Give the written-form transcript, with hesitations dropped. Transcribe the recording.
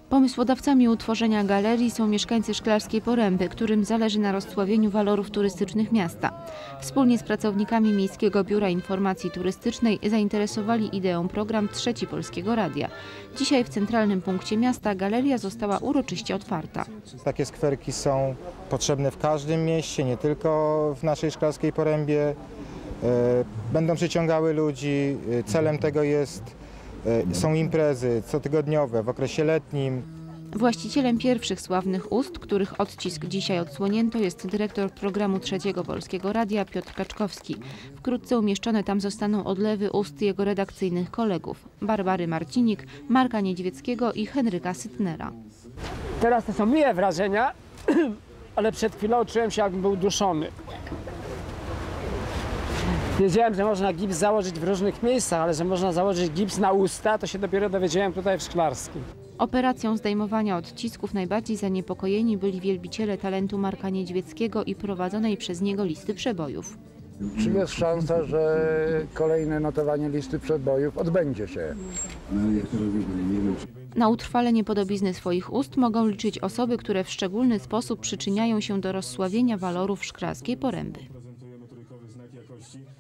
Pomysłodawcami utworzenia galerii są mieszkańcy Szklarskiej Poręby, którym zależy na rozsławieniu walorów turystycznych miasta. Wspólnie z pracownikami Miejskiego Biura Informacji Turystycznej zainteresowali ideą program Trzeci Polskiego Radia. Dzisiaj w centralnym punkcie miasta galeria została uroczyście otwarta. Takie skwerki są potrzebne w każdym mieście, nie tylko w naszej Szklarskiej Porębie. Będą przyciągały ludzi. Celem tego są imprezy cotygodniowe w okresie letnim. Właścicielem pierwszych sławnych ust, których odcisk dzisiaj odsłonięto, jest dyrektor programu Trzeciego Polskiego Radia Piotr Kaczkowski. Wkrótce umieszczone tam zostaną odlewy ust jego redakcyjnych kolegów Barbary Marcinik, Marka Niedźwieckiego i Henryka Sytnera. Teraz to są miłe wrażenia, ale przed chwilą czułem się, jakbym był duszony. Wiedziałem, że można gips założyć w różnych miejscach, ale że można założyć gips na usta, to się dopiero dowiedziałem tutaj w Szklarskim. Operacją zdejmowania odcisków najbardziej zaniepokojeni byli wielbiciele talentu Marka Niedźwieckiego i prowadzonej przez niego listy przebojów. Czy jest szansa, że kolejne notowanie listy przebojów odbędzie się? Na utrwalenie podobizny swoich ust mogą liczyć osoby, które w szczególny sposób przyczyniają się do rozsławienia walorów Szklarskiej Poręby.